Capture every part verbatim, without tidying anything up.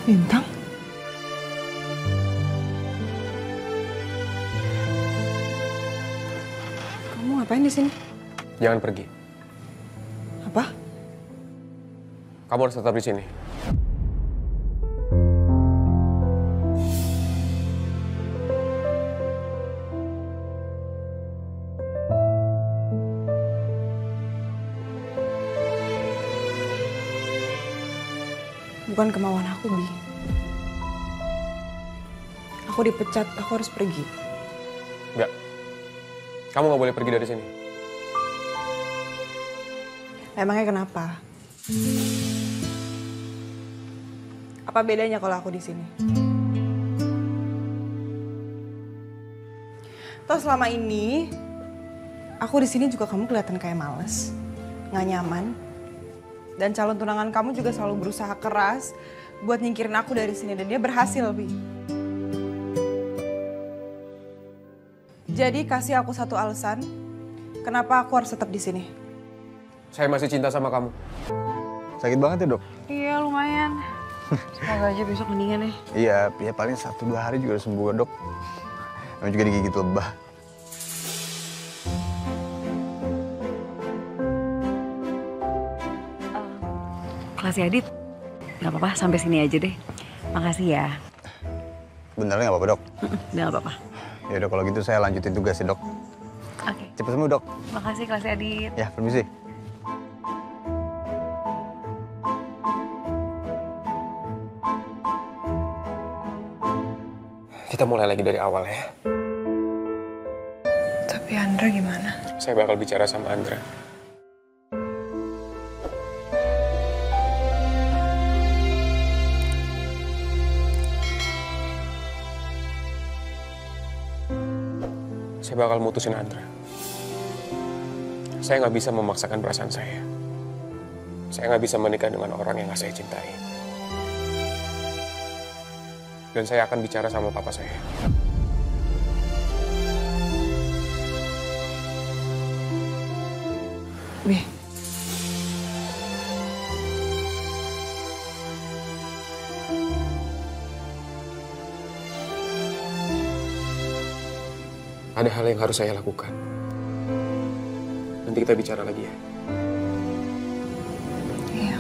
Bintang? Kamu ngapain di sini? Jangan pergi. Apa? Kamu harus tetap di sini. Bukan kemauan aku, Bi. Aku dipecat, aku harus pergi. Enggak. Kamu nggak boleh pergi dari sini. Emangnya kenapa? Apa bedanya kalau aku di sini? Toh selama ini aku di sini juga kamu kelihatan kayak males, nggak nyaman. Dan calon tunangan kamu juga selalu berusaha keras buat nyingkirin aku dari sini dan dia berhasil, Bi. Jadi kasih aku satu alasan kenapa aku harus tetap di sini. Saya masih cinta sama kamu. Sakit banget ya, Dok? Iya, lumayan. Semoga aja besok mendingan ya. Iya, ya paling satu dua hari juga udah sembuh, Dok. Emang juga digigit lebah. Kelas Adit, nggak apa-apa sampai sini aja deh. Makasih ya. Beneran nggak apa-apa, Dok? Udah nggak apa-apa. Ya udah kalau gitu saya lanjutin tugas ya, Dok. Oke. Cepet sembuh, Dok. Makasih Kelas Adit. Ya, permisi. Kita mulai lagi dari awal ya. Tapi Andra gimana? Saya bakal bicara sama Andra. Saya bakal mutusin Andra. Saya nggak bisa memaksakan perasaan saya. Saya nggak bisa menikah dengan orang yang nggak saya cintai. Dan saya akan bicara sama papa saya. Bi. Ada hal yang harus saya lakukan. Nanti kita bicara lagi ya. Iya.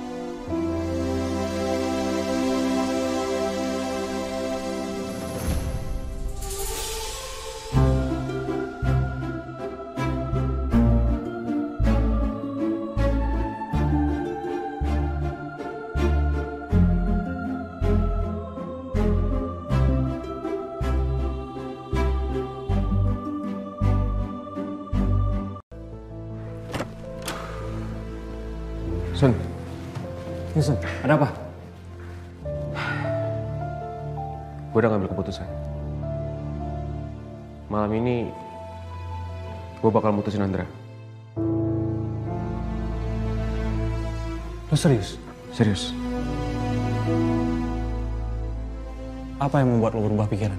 Sun, ini Sun, ada apa? Gue udah ngambil keputusan. Malam ini, gue bakal mutusin Andra. Lo serius? Serius. Apa yang membuat lo berubah pikiran?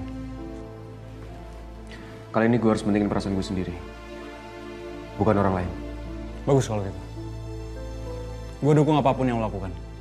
Kali ini gue harus mendingin perasaan gue sendiri. Bukan orang lain. Bagus kalau gitu. Gue dukung apapun yang lo lakukan.